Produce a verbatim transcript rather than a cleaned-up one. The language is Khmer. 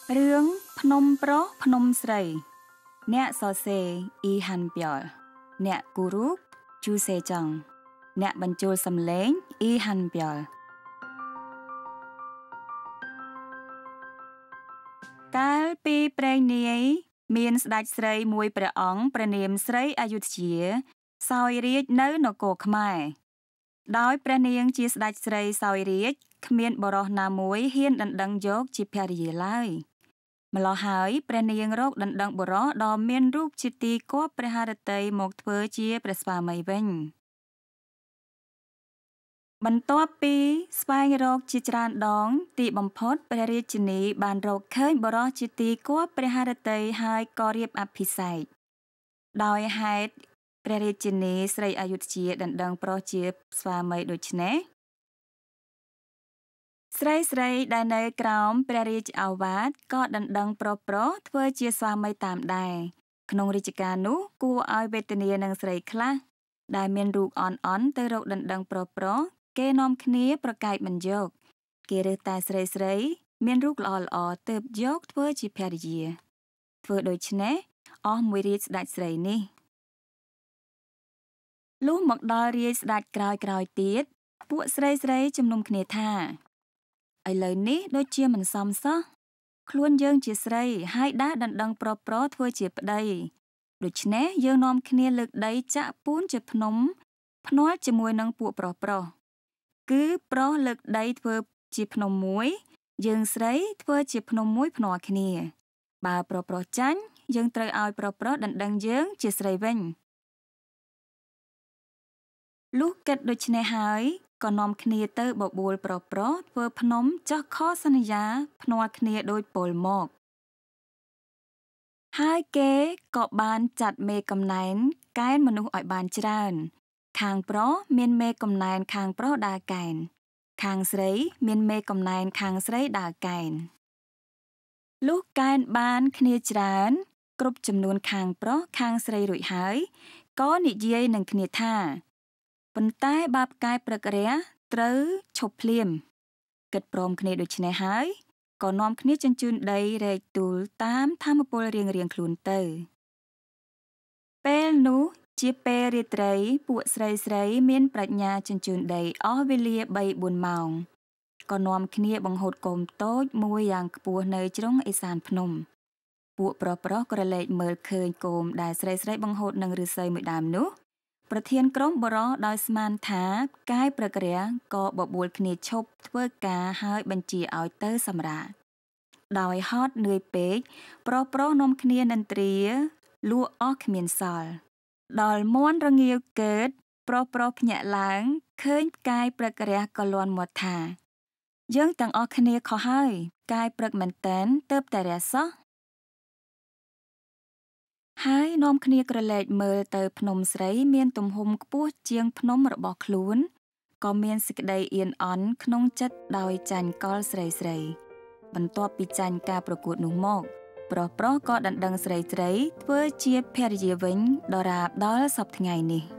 រឿងភ្នំប្រុសភ្នំស្រីអ្នកសរសេរអ៊ីហាន់ប្យល់អ្នកគូរូបជូសេចង់អ្នកបញ្ចូលសំឡេងអ៊ីហាន់ប្យល់កាលពីព្រេងនាយមានស្ដេចស្រីមួយព្រះអង្គព្រះនាមស្រីអយុធ្យាសោយរាជនៅនគរខ្មែរដោយព្រះនាងជាស្ដេចស្រីសោយរាជគ្មានបរិសណាមួយហ៊ានដណ្ដឹងយកជាភរិយាឡើយម្ល៉េះហើយព្រះនាងរកដណ្ដឹងបុរសដ៏មានរូបជាទីគប់ព្រះハរតីមកធ្វើជាព្រះស្វាមីវិញបន្ទាប់ពីស្វែងរកជាច្រើនដងទីបំផុតព្រះរាជិនីបានរកឃើញបុរសជាទីគប់ព្រះハរតីហើយក៏រៀបអភិសេកដោយហេតុព្រះរាជិនីស្រីអយុធ្យាដណ្ដឹងប្រុសជាស្វាមីដូច្នេះស្រីស្រីដែលនៅក្រោមព្រះរាជឱវាទក៏ដណ្ដឹងប្រុសប្រុសធ្វើជាស្វាមីតាមដែរក្នុងរាជការនោះគួរឲ្យវេទនានឹងស្រីខ្លះដែលមានរូបអន់អន់ទៅរកដណ្ដឹងប្រុសប្រុសគេនាំគ្នាប្រកែកមិនយកគេរើសតែស្រីស្រីមានរូបល្អល្អទើបយកធ្វើជាភរិយាធ្វើដូច្នេះអស់មួយរាជស្ដេចស្រីនេះលុះមកដល់រាជស្ដេចក្រោយក្រោយទៀតពួកស្រីស្រីជំនុំគ្នាថាឥឡូវនេះដូចជាមិនសមសោះខ្លួនយើងជាស្រីហើយដើរដណ្ដឹងប្រុសប្រុសធ្វើជាប្តីដូច្នេះយើងនាំគ្នាលើកដីចាក់ពូនជាភ្នំភ្នាល់ជាមួយនឹងពួកប្រុសប្រុសគឺប្រុសលើកដីធ្វើជាភ្នំមួយយើងស្រីធ្វើជាភ្នំមួយភ្នាល់គ្នាបើប្រុសប្រុសចាញ់យើងត្រូវឲ្យប្រុសប្រុសដណ្ដឹងយើងជាស្រីវិញលុះគិតដូច្នេះហើយក៏នាំគ្នាទៅបបួលប្រុសប្រុសធ្វើភ្នំចោះខសន្យាភ្នាល់គ្នាដោយពលមកហើយគេក៏បានចាត់មេកំណែនកែនមនុស្សឲ្យបានច្រើនខាងប្រុសមានមេកំណែនខាងប្រុសដើរកែនខាងស្រីមានមេកំណែនខាងស្រីដើរកែនលុះកែនបានគ្នាច្រើនគ្រប់ចំនួនខាងប្រុសខាងស្រីរួចហើយក៏និយាយនឹងគ្នាថាប៉ុន្តែបាបកាយព្រឹករះត្រូវឈប់ភ្លាមគិតព្រមគ្នាដូច្នេះហើយក៏នាំគ្នាជញ្ជូនដីរែកទូលតាមធម្មពលរៀងរៀងខ្លួនទៅពេលនោះជាពេលរាត្រីពួកស្រីស្រីមានប្រាជ្ញាជញ្ជូនដីអស់វេលាបីបួនម៉ោងក៏នាំគ្នាបង្ហូតគោមតូចមួយយ៉ាងខ្ពស់នៅជ្រុងឦសានភ្នំពួកប្រុសប្រុសក្រឡេកមើលឃើញគោមដែលស្រីស្រីបង្ហូតនឹងឫស្សីមួយដើមនោះប្រធានក្រុមបរិសដោយស្មានថាកាយព្រឹករះក៏បបួលគ្នាឈប់ធ្វើការហើយបញ្ជាឲ្យទៅសម្រាកដោយហត់នឿយពេកប្រុសប្រុសនាំគ្នានិន្ទ្រាលក់អស់គ្មានសល់ដល់មាន់រងាវកើតប្រុសប្រុសភ្ញាក់ឡើងឃើញកាយព្រឹករះក៏លាន់មាត់ថាយើងទាំងអស់គ្នាខុសហើយកាយព្រឹកមែនតែនទើបតែរះសោះហើយនាំគ្នាក្រឡេកមើលទៅភ្នំស្រីមានទំហំខ្ពស់ជាងភ្នំរបស់ខ្លួនក៏មានសេចក្តីអៀនអន់ក្នុងចិត្តដោយចាញ់កលស្រីស្រីបន្ទាប់ពីចាញ់ការប្រកួតនោះមកប្រុសប្រុសក៏ដណ្ដឹងស្រីស្រីធ្វើជាភរិយាវិញដរាបដល់សព្វថ្ងៃនេះ